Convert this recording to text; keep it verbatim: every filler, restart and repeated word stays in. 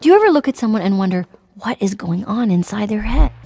Do you ever look at someone and wonder what is going on inside their head?